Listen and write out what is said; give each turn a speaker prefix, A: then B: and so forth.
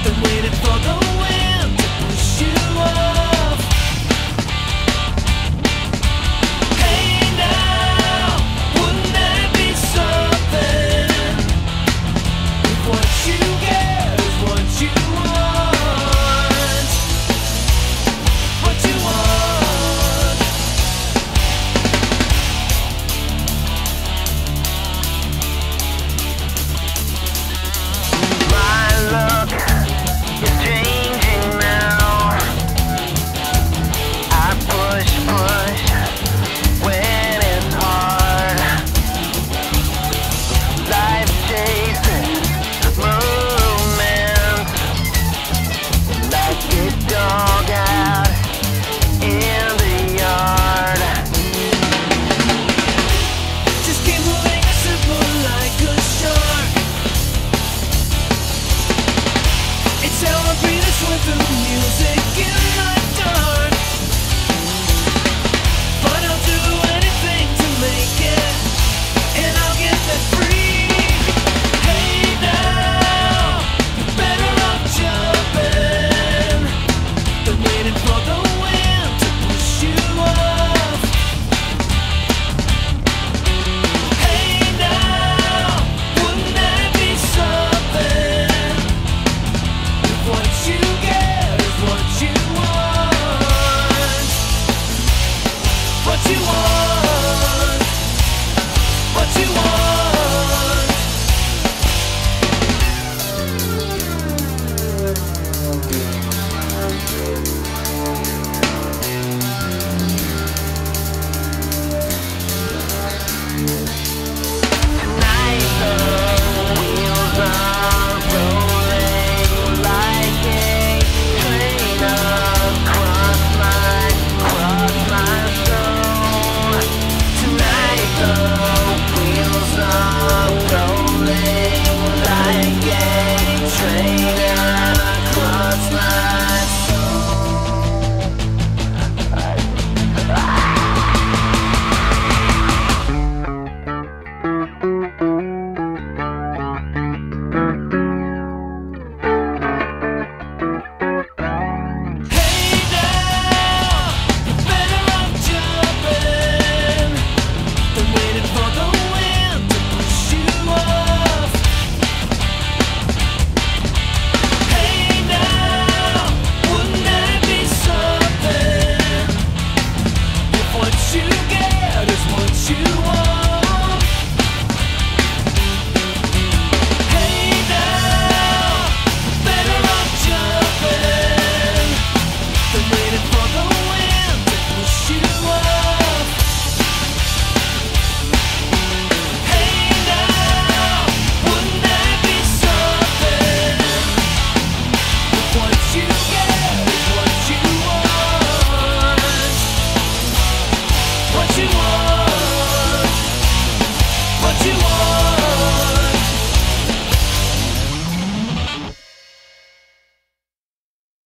A: Been waiting for the wind to push you off. Hey now, wouldn't that be something? If what you get is what you want, what you want.
B: My luck is changing now. I push when it's hard. Life chases movement like a dog out in the yard.
A: Just keep moving simple like a shark. It's how I breathe and swim through music.